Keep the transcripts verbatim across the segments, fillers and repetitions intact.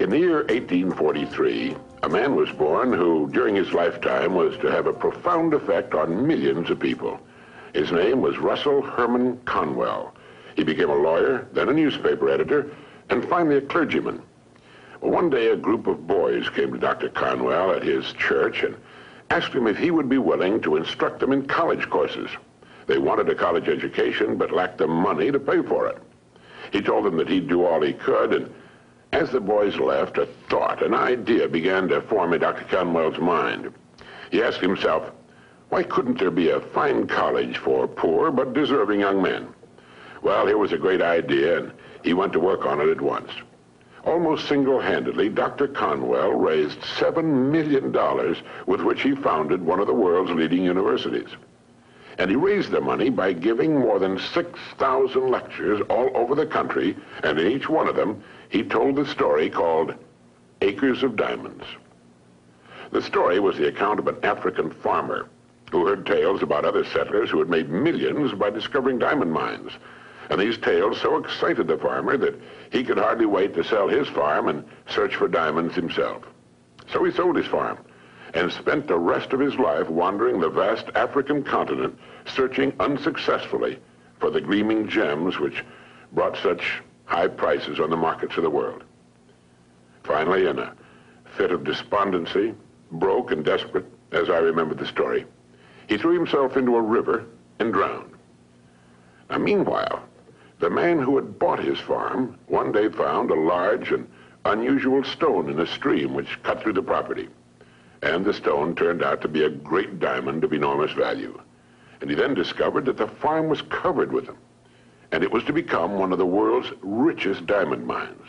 In the year eighteen forty-three, a man was born who, during his lifetime, was to have a profound effect on millions of people. His name was Russell Herman Conwell. He became a lawyer, then a newspaper editor, and finally a clergyman. Well, one day a group of boys came to Doctor Conwell at his church and asked him if he would be willing to instruct them in college courses. They wanted a college education but lacked the money to pay for it. He told them that he'd do all he could, and as the boys left, a thought, an idea began to form in Doctor Conwell's mind. He asked himself, why couldn't there be a fine college for poor but deserving young men? Well, here was a great idea, and he went to work on it at once. Almost single-handedly, Doctor Conwell raised seven million dollars with which he founded one of the world's leading universities. And he raised the money by giving more than six thousand lectures all over the country, and in each one of them, he told the story called Acres of Diamonds. The story was the account of an African farmer who heard tales about other settlers who had made millions by discovering diamond mines. And these tales so excited the farmer that he could hardly wait to sell his farm and search for diamonds himself. So he sold his farm and spent the rest of his life wandering the vast African continent, searching unsuccessfully for the gleaming gems which brought such high prices on the markets of the world. Finally, in a fit of despondency, broke and desperate, as I remember the story, he threw himself into a river and drowned. Now, meanwhile, the man who had bought his farm one day found a large and unusual stone in a stream which cut through the property. And the stone turned out to be a great diamond of enormous value. And he then discovered that the farm was covered with them, and it was to become one of the world's richest diamond mines.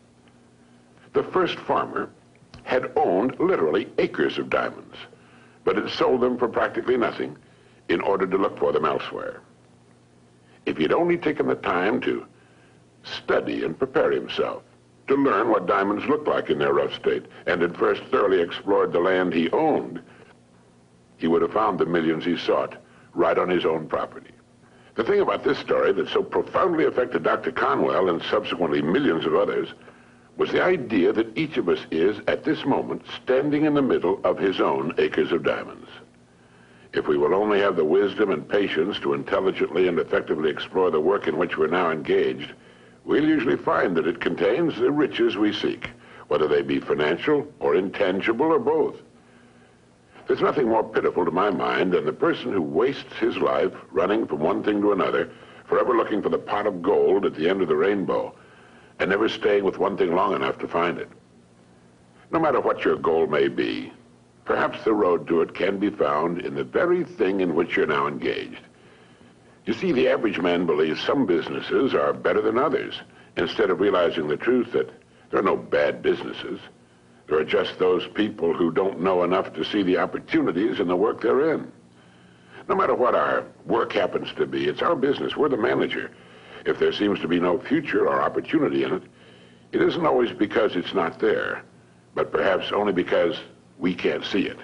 The first farmer had owned literally acres of diamonds, but had sold them for practically nothing in order to look for them elsewhere. If he'd only taken the time to study and prepare himself, to learn what diamonds looked like in their rough state, and had first thoroughly explored the land he owned, he would have found the millions he sought right on his own property. The thing about this story that so profoundly affected Doctor Conwell and subsequently millions of others was the idea that each of us is, at this moment, standing in the middle of his own acres of diamonds. If we will only have the wisdom and patience to intelligently and effectively explore the work in which we're now engaged, we'll usually find that it contains the riches we seek, whether they be financial or intangible or both. There's nothing more pitiful to my mind than the person who wastes his life running from one thing to another, forever looking for the pot of gold at the end of the rainbow, and never staying with one thing long enough to find it. No matter what your goal may be, perhaps the road to it can be found in the very thing in which you're now engaged. You see, the average man believes some businesses are better than others, instead of realizing the truth that there are no bad businesses. There are just those people who don't know enough to see the opportunities in the work they're in. No matter what our work happens to be, it's our business. We're the manager. If there seems to be no future or opportunity in it, it isn't always because it's not there, but perhaps only because we can't see it.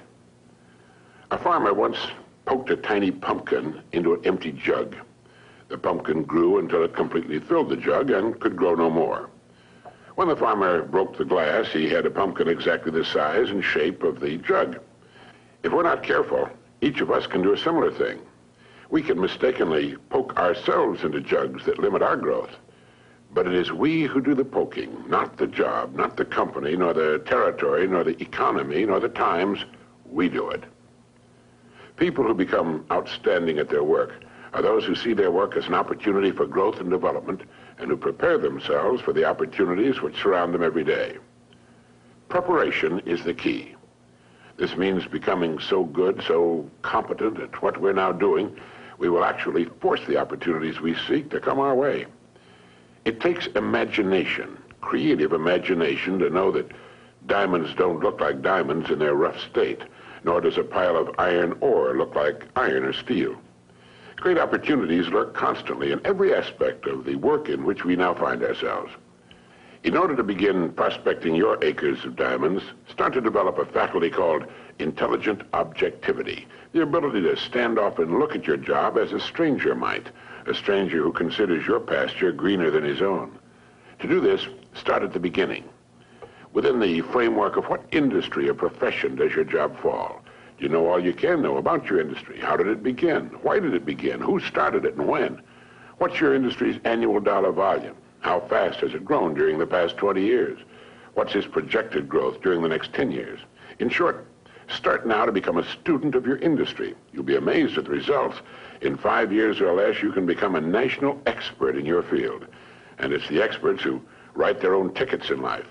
A farmer once poked a tiny pumpkin into an empty jug. The pumpkin grew until it completely filled the jug and could grow no more. When the farmer broke the glass, he had a pumpkin exactly the size and shape of the jug. If we're not careful, each of us can do a similar thing. We can mistakenly poke ourselves into jugs that limit our growth. But it is we who do the poking, not the job, not the company, nor the territory, nor the economy, nor the times. We do it. People who become outstanding at their work are those who see their work as an opportunity for growth and development, and who prepare themselves for the opportunities which surround them every day. Preparation is the key. This means becoming so good, so competent at what we're now doing, we will actually force the opportunities we seek to come our way. It takes imagination, creative imagination, to know that diamonds don't look like diamonds in their rough state, nor does a pile of iron ore look like iron or steel. Great opportunities lurk constantly in every aspect of the work in which we now find ourselves. In order to begin prospecting your acres of diamonds, start to develop a faculty called intelligent objectivity, the ability to stand off and look at your job as a stranger might, a stranger who considers your pasture greener than his own. To do this, start at the beginning. Within the framework of what industry or profession does your job fall? Do you know all you can know about your industry? How did it begin? Why did it begin? Who started it and when? What's your industry's annual dollar volume? How fast has it grown during the past twenty years? What's its projected growth during the next ten years? In short, start now to become a student of your industry. You'll be amazed at the results. In five years or less, you can become a national expert in your field. And it's the experts who write their own tickets in life.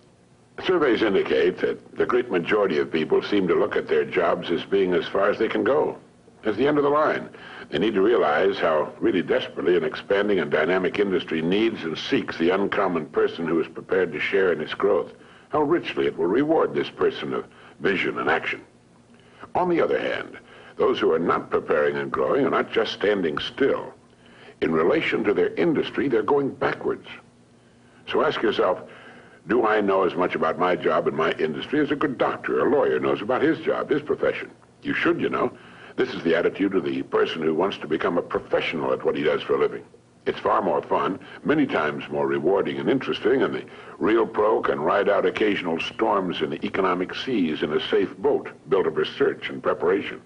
Surveys indicate that the great majority of people seem to look at their jobs as being as far as they can go, as the end of the line. They need to realize how really desperately an expanding and dynamic industry needs and seeks the uncommon person who is prepared to share in its growth, how richly it will reward this person of vision and action. On the other hand, those who are not preparing and growing are not just standing still. In relation to their industry, they're going backwards. So ask yourself, do I know as much about my job and my industry as a good doctor or lawyer knows about his job, his profession? You should, you know. This is the attitude of the person who wants to become a professional at what he does for a living. It's far more fun, many times more rewarding and interesting, and the real pro can ride out occasional storms in the economic seas in a safe boat built of research and preparation.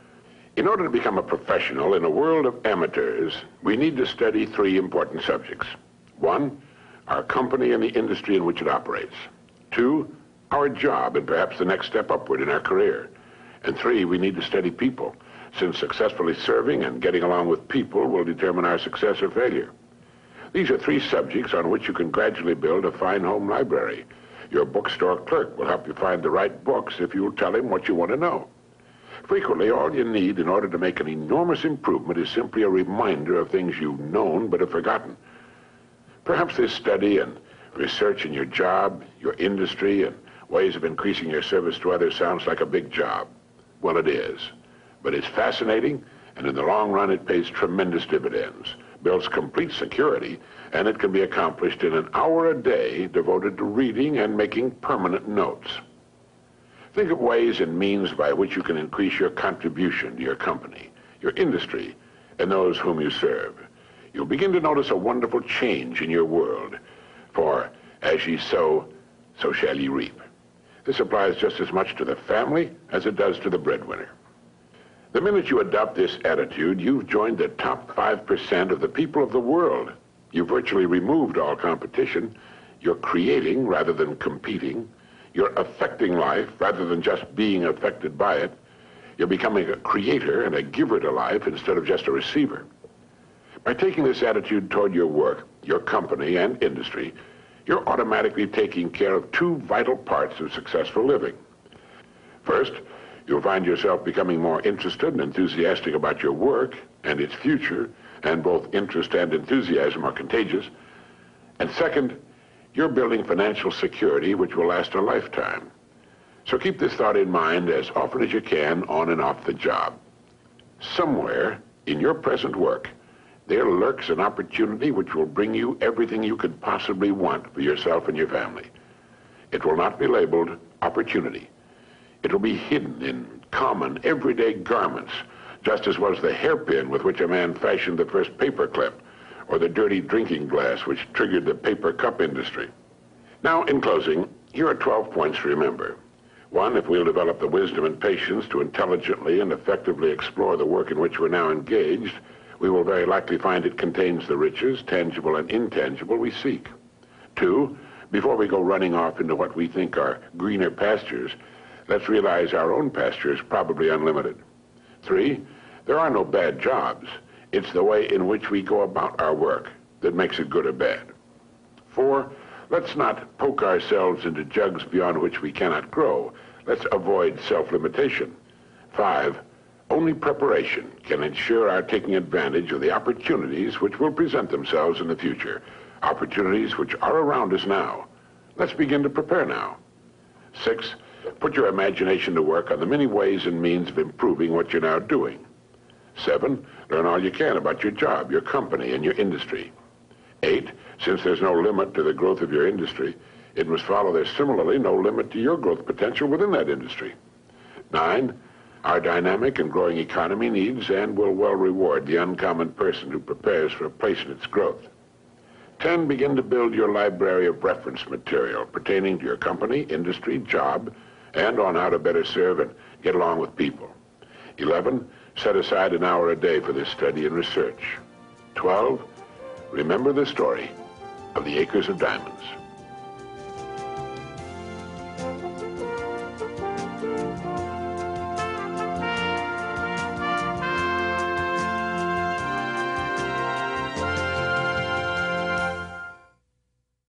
In order to become a professional in a world of amateurs, we need to study three important subjects. One, our company and the industry in which it operates. Two, our job and perhaps the next step upward in our career. And three, we need to study people, since successfully serving and getting along with people will determine our success or failure. These are three subjects on which you can gradually build a fine home library. Your bookstore clerk will help you find the right books if you'll tell him what you want to know. Frequently, all you need in order to make an enormous improvement is simply a reminder of things you've known but have forgotten. Perhaps this study and research in your job, your industry, and ways of increasing your service to others sounds like a big job. Well, it is. But it's fascinating, and in the long run, it pays tremendous dividends, builds complete security, and it can be accomplished in an hour a day devoted to reading and making permanent notes. Think of ways and means by which you can increase your contribution to your company, your industry, and those whom you serve. You'll begin to notice a wonderful change in your world, for as ye sow, so shall ye reap. This applies just as much to the family as it does to the breadwinner. The minute you adopt this attitude, you've joined the top five percent of the people of the world. You've virtually removed all competition. You're creating rather than competing. You're affecting life rather than just being affected by it. You're becoming a creator and a giver to life instead of just a receiver. By taking this attitude toward your work, your company, and industry, you're automatically taking care of two vital parts of successful living. First, you'll find yourself becoming more interested and enthusiastic about your work and its future, and both interest and enthusiasm are contagious. And second, you're building financial security which will last a lifetime. So keep this thought in mind as often as you can on and off the job. Somewhere in your present work, there lurks an opportunity which will bring you everything you could possibly want for yourself and your family. It will not be labeled opportunity. It will be hidden in common, everyday garments, just as was the hairpin with which a man fashioned the first paper clip, or the dirty drinking glass which triggered the paper cup industry. Now, in closing, here are twelve points to remember. One, if we'll develop the wisdom and patience to intelligently and effectively explore the work in which we're now engaged, we will very likely find it contains the riches, tangible and intangible, we seek. Two, before we go running off into what we think are greener pastures, let's realize our own pasture is probably unlimited. Three, there are no bad jobs. It's the way in which we go about our work that makes it good or bad. Four, let's not poke ourselves into jugs beyond which we cannot grow. Let's avoid self-limitation. Five, only preparation can ensure our taking advantage of the opportunities which will present themselves in the future, opportunities which are around us now. Let's begin to prepare now. Six, put your imagination to work on the many ways and means of improving what you're now doing. Seven, learn all you can about your job, your company, and your industry. Eight, since there's no limit to the growth of your industry, it must follow there's similarly no limit to your growth potential within that industry. Nine, our dynamic and growing economy needs and will well reward the uncommon person who prepares for a place in its growth. ten. Begin to build your library of reference material pertaining to your company, industry, job, and on how to better serve and get along with people. eleven. Set aside an hour a day for this study and research. twelve. Remember the story of the Acres of Diamonds.